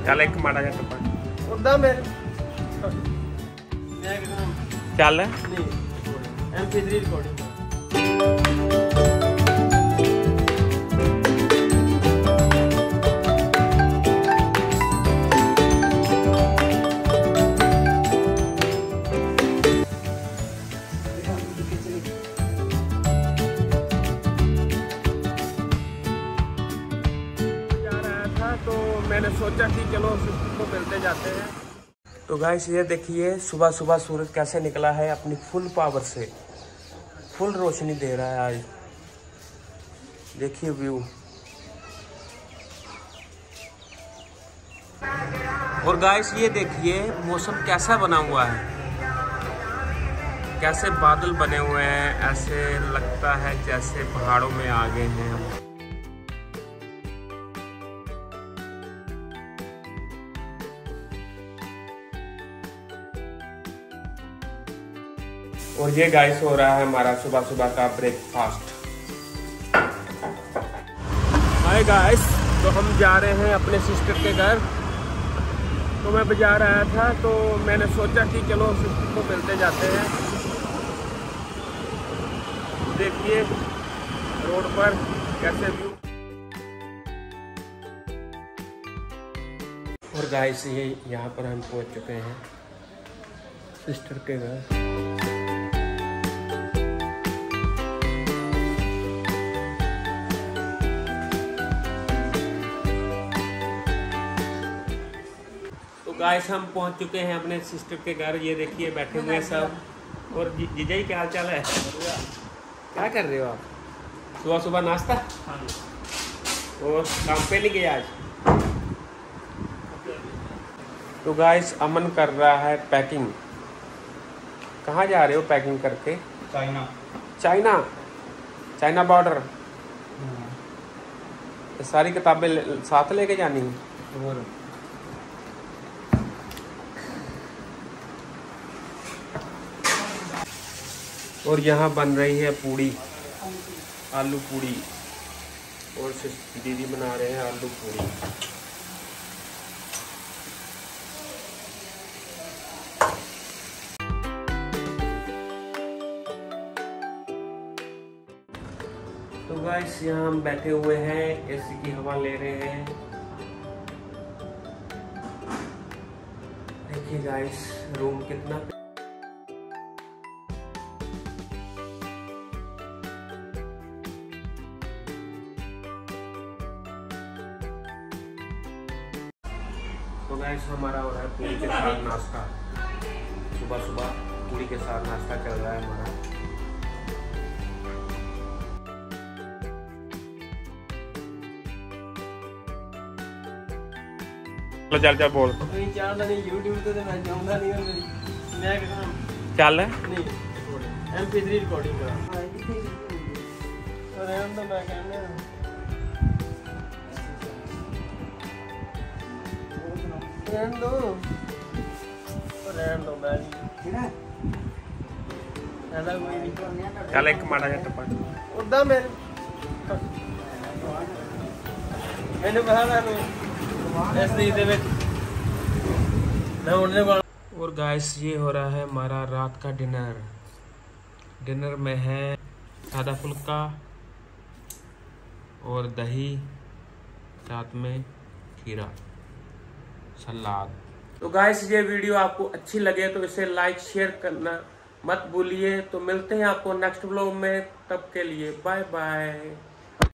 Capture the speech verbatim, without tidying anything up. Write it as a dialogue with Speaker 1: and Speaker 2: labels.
Speaker 1: ਚੱਲ ਇੱਕ ਮਾੜਾ ਜਿਹਾ ਟੱਪਾ
Speaker 2: ਉਦਾਂ ਮੈਂ
Speaker 1: ਚੱਲ
Speaker 2: ਨਹੀਂ ਐਮ ਪੀ ਥ੍ਰੀ ਰਿਕਾਰਡਿੰਗ।
Speaker 1: तो मैंने सोचा कि चलो तो मिलते जाते हैं। तो गाइस ये देखिए सुबह सुबह सूरज कैसे निकला है अपनी फुल पावर से, फुल रोशनी दे रहा है आज। देखिए व्यू। और गाइस ये देखिए मौसम कैसा बना हुआ है, कैसे बादल बने हुए हैं, ऐसे लगता है जैसे पहाड़ों में आ गए हैं हम। और ये गाइस हो रहा है हमारा सुबह सुबह का ब्रेकफास्ट। हाय गाइस, तो हम जा रहे हैं अपने सिस्टर के घर। तो मैं बाजार आया था तो मैंने सोचा कि चलो सिस्टर को मिलते जाते हैं। देखिए रोड पर कैसे व्यू। और गाइस ये यहाँ पर हम पहुँच चुके हैं सिस्टर के घर। गाइस हम पहुंच चुके हैं अपने सिस्टर के घर। ये देखिए बैठे हुए हैं सब। और जीजा जी क्या हाल चाल है? क्या कर रहे हो आप? सुबह सुबह नाश्ता? और काम पे नहीं गए आज? तो गाइस अमन कर रहा है पैकिंग। कहाँ जा रहे हो पैकिंग करके?
Speaker 2: चाइना।
Speaker 1: चाइना? China border? तो सारी किताबें साथ लेके जानी है? और और यहाँ बन रही है पूड़ी, आलू पूड़ी। और दीदी बना रहे हैं आलू पूड़ी। तो गाइस यहाँ हम बैठे हुए हैं, एसी की हवा ले रहे हैं। देखिए गाइस रूम कितना तो गाइस हमारा हो रहा है पूरी के साथ नाश्ता। सुबह सुबह पूरी के साथ नाश्ता चल रहा है हमारा। चल चल बोल।
Speaker 2: यूट्यूब तो मैं जाऊंगा नहीं और मेरी मैं कहना
Speaker 1: चल
Speaker 2: नहीं एम पी थ्री रिकॉर्डिंग करा और हम तो मैं कहने रहन दो रहन दो मैं नहीं ऐसा कोई नहीं।
Speaker 1: चल एक माड़ा जिहा टप्पा
Speaker 2: उदा मैं मैंने कहा मैं ऐसे ही दे मैं उड़ने वाला।
Speaker 1: और गाइस ये हो रहा है हमारा रात का डिनर। डिनर में है सादा फुल्का और दही, साथ में खीरा, सलाद। तो गाइस ये वीडियो आपको अच्छी लगे तो इसे लाइक शेयर करना मत भूलिए। तो मिलते हैं आपको नेक्स्ट व्लॉग में, तब के लिए बाय बाय।